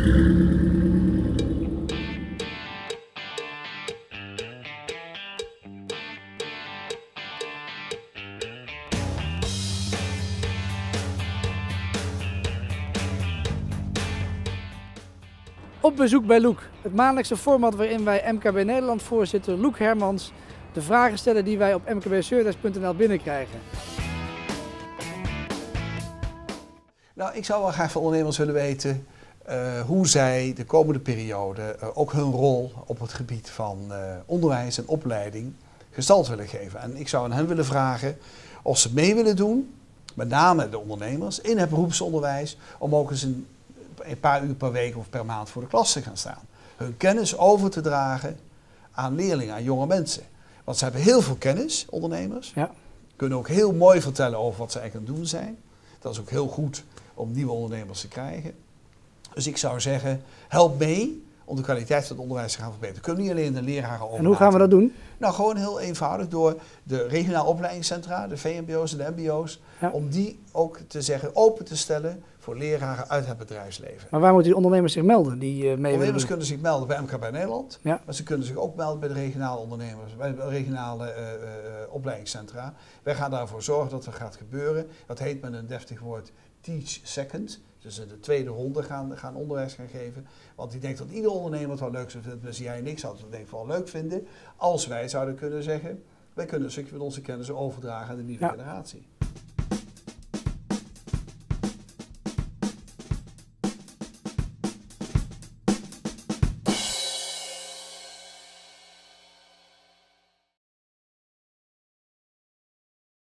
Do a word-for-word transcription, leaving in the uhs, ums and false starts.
Op bezoek bij Loek, het maandelijkse format waarin wij M K B Nederland-voorzitter Loek Hermans de vragen stellen die wij op m k b service punt n l binnenkrijgen. Nou, ik zou wel graag van ondernemers willen weten uh, hoe zij de komende periode uh, ook hun rol op het gebied van uh, onderwijs en opleiding gestalte willen geven. En ik zou aan hen willen vragen of ze mee willen doen, met name de ondernemers, in het beroepsonderwijs, om ook eens een een paar uur per week of per maand voor de klas te gaan staan. Hun kennis over te dragen aan leerlingen, aan jonge mensen. Want ze hebben heel veel kennis, ondernemers. Ja. Kunnen ook heel mooi vertellen over wat ze eigenlijk aan het doen zijn. Dat is ook heel goed om nieuwe ondernemers te krijgen. Dus ik zou zeggen, help mee om de kwaliteit van het onderwijs te gaan verbeteren. Kunnen niet alleen de leraren overlaten. En hoe gaan we dat doen? Nou, gewoon heel eenvoudig door de regionale opleidingscentra, de V M B O's en de M B O's, ja. om die ook te zeggen open te stellen voor leraren uit het bedrijfsleven. Maar waar moeten die ondernemers zich melden? Die, uh, mee ondernemers kunnen zich melden bij M K B Nederland, ja. maar ze kunnen zich ook melden bij de regionale ondernemers, bij de regionale uh, uh, opleidingscentra. Wij gaan daarvoor zorgen dat er gaat gebeuren. Dat heet met een deftig woord Teach Second. Dus in de tweede ronde gaan, gaan onderwijs gaan geven. Want ik denk dat ieder ondernemer het wel leuk zou vinden. Dus jij en ik zouden het denk ik wel leuk vinden. Als wij zouden kunnen zeggen, wij kunnen een stukje van onze kennis overdragen aan de nieuwe ja. generatie.